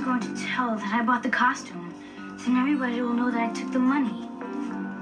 going to tell that I bought the costume. Then everybody will know that I took the money.